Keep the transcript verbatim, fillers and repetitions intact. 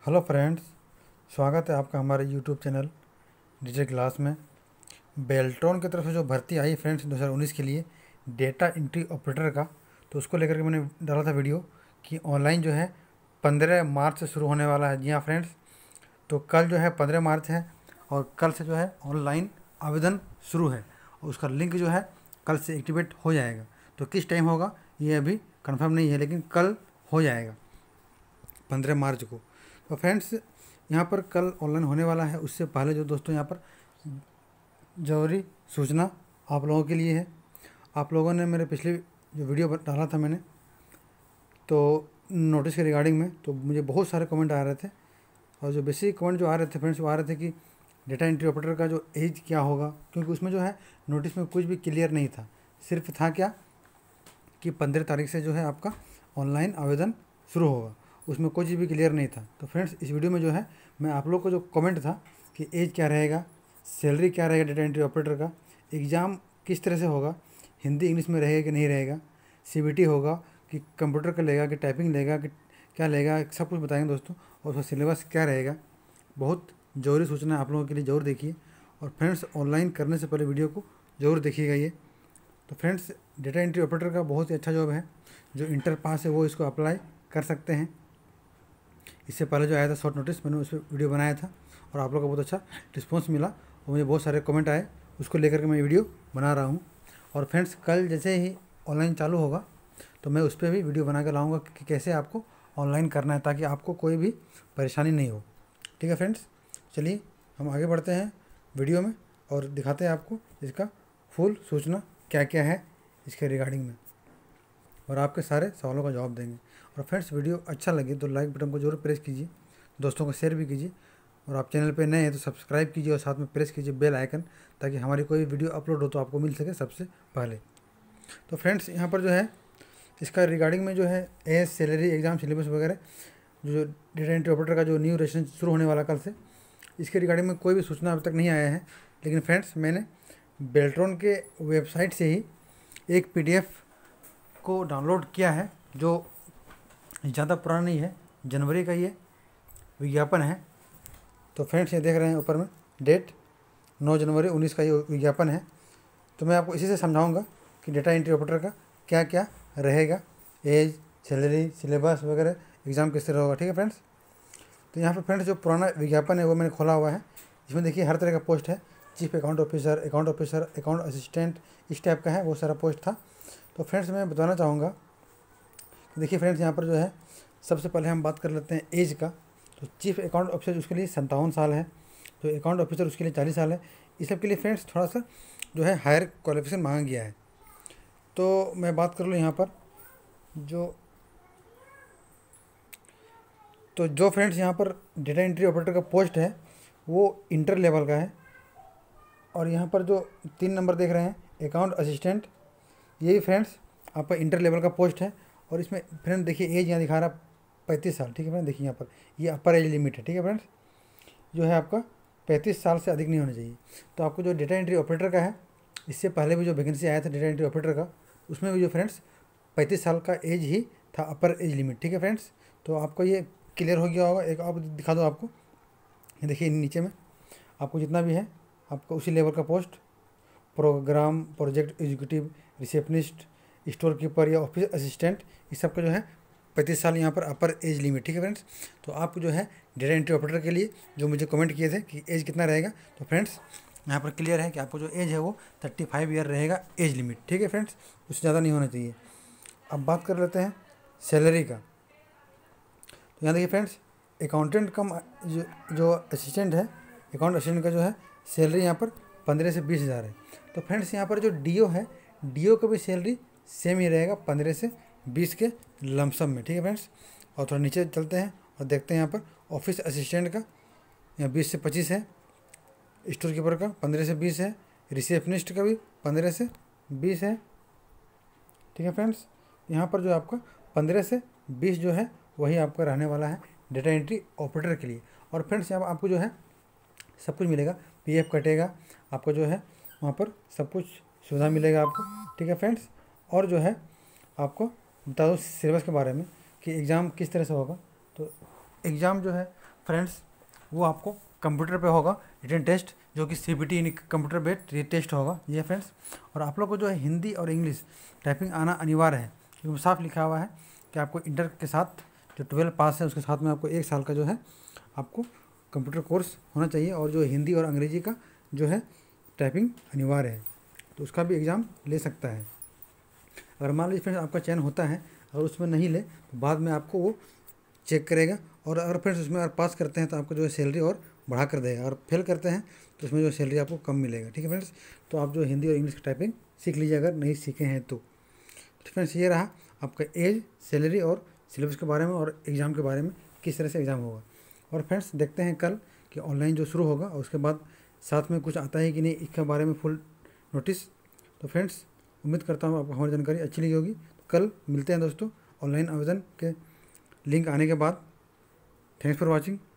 Hello friends, स्वागत है आपका हमारे यूट्यूब चैनल डिजिटल क्लास में। बेल्ट्रॉन की तरफ से जो भर्ती आई फ्रेंड्स दो हज़ार उन्नीस के लिए डेटा एंट्री ऑपरेटर का, तो उसको लेकर के मैंने डाला था वीडियो कि ऑनलाइन जो है पंद्रह मार्च से शुरू होने वाला है। जी हाँ फ्रेंड्स, तो कल जो है पंद्रह मार्च है और कल से जो है ऑनलाइन आवेदन शुरू है और उसका लिंक जो है कल से एक्टिवेट हो जाएगा। तो किस टाइम होगा ये अभी कंफर्म नहीं है, लेकिन कल हो जाएगा पंद्रह मार्च को। तो फ्रेंड्स, यहाँ पर कल ऑनलाइन होने वाला है, उससे पहले जो दोस्तों यहाँ पर ज़रूरी सूचना आप लोगों के लिए है। आप लोगों ने मेरे पिछले जो वीडियो डाला था मैंने, तो नोटिस के रिगार्डिंग में, तो मुझे बहुत सारे कमेंट आ रहे थे और जो बेसिक कमेंट जो आ रहे थे फ्रेंड्स, वो आ रहे थे कि डेटा एंट्री ऑपरेटर का जो एज क्या होगा, क्योंकि उसमें जो है नोटिस में कुछ भी क्लियर नहीं था। सिर्फ था क्या कि पंद्रह तारीख से जो है आपका ऑनलाइन आवेदन शुरू होगा, उसमें कोई चीज़ भी क्लियर नहीं था। तो फ्रेंड्स, इस वीडियो में जो है मैं आप लोग को जो कमेंट था कि एज क्या रहेगा, सैलरी क्या रहेगा डेटा एंट्री ऑपरेटर का, एग्ज़ाम किस तरह से होगा, हिंदी इंग्लिश में रहेगा कि नहीं रहेगा, सीबीटी होगा कि कंप्यूटर का लेगा कि टाइपिंग लेगा कि क्या लेगा, सब कुछ बताएंगे दोस्तों। और उसका सिलेबस क्या रहेगा, बहुत ज़रूरी सूचना आप लोगों के लिए, ज़रूर देखिए। और फ्रेंड्स, ऑनलाइन करने से पहले वीडियो को ज़रूर देखिएगा ये। तो फ्रेंड्स, डेटा एंट्री ऑपरेटर का बहुत ही अच्छा जॉब है, जो इंटर पास है वो इसको अप्लाई कर सकते हैं। इससे पहले जो आया था शॉर्ट नोटिस, मैंने उस पर वीडियो बनाया था और आप लोगों का बहुत अच्छा रिस्पॉन्स मिला और मुझे बहुत सारे कमेंट आए, उसको लेकर के मैं वीडियो बना रहा हूँ। और फ्रेंड्स, कल जैसे ही ऑनलाइन चालू होगा तो मैं उस पर भी वीडियो बना कर लाऊँगा कि कैसे आपको ऑनलाइन करना है, ताकि आपको कोई भी परेशानी नहीं हो। ठीक है फ्रेंड्स, चलिए हम आगे बढ़ते हैं वीडियो में और दिखाते हैं आपको इसका फुल सूचना क्या क्या है इसके रिगार्डिंग में, और आपके सारे सवालों का जवाब देंगे। और फ्रेंड्स, वीडियो अच्छा लगे तो लाइक बटन को जरूर प्रेस कीजिए, दोस्तों को शेयर भी कीजिए, और आप चैनल पे नए हैं तो सब्सक्राइब कीजिए और साथ में प्रेस कीजिए बेल आइकन, ताकि हमारी कोई वीडियो अपलोड हो तो आपको मिल सके सबसे पहले। तो फ्रेंड्स, यहाँ पर जो है इसका रिगार्डिंग में जो है एज, सैलरी, एग्ज़ाम, सिलेबस वगैरह, जो डेटा एंट्री ऑपरेटर का जो न्यू रेशन शुरू होने वाला कल से, इसके रिगार्डिंग में कोई भी सूचना अभी तक नहीं आया है। लेकिन फ्रेंड्स, मैंने बेल्ट्रॉन के वेबसाइट से ही एक पीडीएफ को डाउनलोड किया है, जो ज़्यादा पुराना नहीं है, जनवरी का ये विज्ञापन है। तो फ्रेंड्स, ये देख रहे हैं ऊपर में डेट नौ जनवरी उन्नीस का ये विज्ञापन है। तो मैं आपको इसी से समझाऊंगा कि डेटा एंट्री ऑपरेटर का क्या क्या रहेगा, एज, सैलरी, सिलेबस वगैरह, एग्ज़ाम किस तरह होगा। ठीक है फ्रेंड्स, तो यहाँ पर फ्रेंड्स जो पुराना विज्ञापन है वो मैंने खोला हुआ है। इसमें देखिए हर तरह का पोस्ट है, chief account officer, account officer, account assistant, इस टाइप का है, वो सारा पोस्ट था। तो फ्रेंड्स, मैं बताना चाहूँगा, देखिए फ्रेंड्स, यहाँ पर जो है सबसे पहले हम बात कर लेते हैं एज का। तो चीफ अकाउंट ऑफिसर उसके लिए संतावन साल है, तो अकाउंट ऑफिसर उसके लिए चालीस साल है। इस सब के लिए फ्रेंड्स थोड़ा सा जो है हायर क्वालिफिकेशन मांगा गया है। तो मैं बात कर लूँ यहाँ पर जो तो जो फ्रेंड्स यहाँ पर डेटा एंट्री ऑपरेटर का पोस्ट है वो इंटर लेवल का है। और यहाँ पर जो तीन नंबर देख रहे हैं अकाउंट असिस्टेंट, यही फ्रेंड्स आपका इंटर लेवल का पोस्ट है। और इसमें फ्रेंड देखिए एज यहाँ दिखा रहा पैंतीस साल। ठीक है फ्रेंड, देखिए यहाँ पर ये अपर एज लिमिट है। ठीक है फ्रेंड्स, जो है आपका पैंतीस साल से अधिक नहीं होना चाहिए। तो आपको जो डेटा एंट्री ऑपरेटर का है, इससे पहले भी जो वैकेंसी आया था डेटा एंट्री ऑपरेटर का, उसमें भी जो फ्रेंड्स पैंतीस साल का एज ही था अपर एज लिमिट। ठीक है फ्रेंड्स, तो आपको ये क्लियर हो गया होगा। एक आप दिखा दो आपको, देखिए नीचे में आपको जितना भी है आपको उसी लेवल का post, programme project executive, receptionist, store keeper या ऑफिस असिस्टेंट, इस सब का जो है पैंतीस साल यहाँ पर अपर एज लिमिट। ठीक है फ्रेंड्स, तो आपको जो है डेटा एंट्री ऑपरेटर के लिए जो मुझे कमेंट किए थे कि एज कितना रहेगा, तो फ्रेंड्स यहाँ पर क्लियर है कि आपको जो एज है वो थर्टी फाइव ईयर रहेगा एज लिमिट। ठीक है फ्रेंड्स, उससे ज़्यादा नहीं होना चाहिए। अब बात कर लेते हैं सैलरी का। तो यहाँ देखिए फ्रेंड्स, अकाउंटेंट कम जो जो असिस्टेंट है, अकाउंट असिस्टेंट का जो है सैलरी यहाँ पर पंद्रह से बीस हज़ार है। तो फ्रेंड्स, यहाँ पर जो डीओ है, डीओ का भी सैलरी सेम ही रहेगा, पंद्रह से बीस के लमसम में। ठीक है फ्रेंड्स, और थोड़ा नीचे चलते हैं और देखते हैं यहाँ पर ऑफिस असिस्टेंट का यहाँ बीस से पच्चीस है, स्टोर कीपर का पंद्रह से बीस है, रिसेप्शनिस्ट का भी पंद्रह से बीस है। ठीक है फ्रेंड्स, यहाँ पर जो आपका पंद्रह से बीस जो है वही आपका रहने वाला है डेटा एंट्री ऑपरेटर के लिए। और फ्रेंड्स, यहाँ आपको जो है सब कुछ मिलेगा, पीएफ कटेगा आपको, जो है वहाँ पर सब कुछ सुविधा मिलेगा आपको। ठीक है फ्रेंड्स, और जो है आपको बता दो सिलेबस के बारे में कि एग्ज़ाम किस तरह से होगा। तो एग्ज़ाम जो है फ्रेंड्स वो आपको कंप्यूटर पे होगा रिटन टेस्ट, जो कि C B T computer based test होगा ये फ्रेंड्स। और आप लोग को जो है हिंदी और इंग्लिश टाइपिंग आना अनिवार्य है, क्योंकि साफ लिखा हुआ है कि आपको इंटर के साथ जो ट्वेल्व पास है उसके साथ में आपको एक साल का जो है आपको कंप्यूटर कोर्स होना चाहिए, और जो हिंदी और अंग्रेजी का जो है टाइपिंग अनिवार्य है, तो उसका भी एग्ज़ाम ले सकता है। अगर मान लीजिए फ्रेंड्स आपका चयन होता है, अगर उसमें नहीं ले तो बाद में आपको वो चेक करेगा, और अगर फ्रेंड्स उसमें अगर पास करते हैं तो आपको जो है सैलरी और बढ़ा कर देगा, और फेल करते हैं तो उसमें जो सैलरी आपको कम मिलेगा। ठीक है फ्रेंड्स, तो आप जो हिंदी और इंग्लिश की टाइपिंग सीख लीजिए अगर नहीं सीखे हैं तो। तो फ्रेंड्स ये रहा आपका एज, सैलरी और सिलेबस के बारे में, और एग्ज़ाम के बारे में किस तरह से एग्ज़ाम होगा। और फ्रेंड्स देखते हैं कल कि ऑनलाइन जो शुरू होगा और उसके बाद साथ में कुछ आता है कि नहीं इसके बारे में फुल नोटिस। तो फ्रेंड्स उम्मीद करता हूँ आपको हमारी जानकारी अच्छी लगी होगी। तो कल मिलते हैं दोस्तों ऑनलाइन आवेदन के लिंक आने के बाद। Thanks for watching.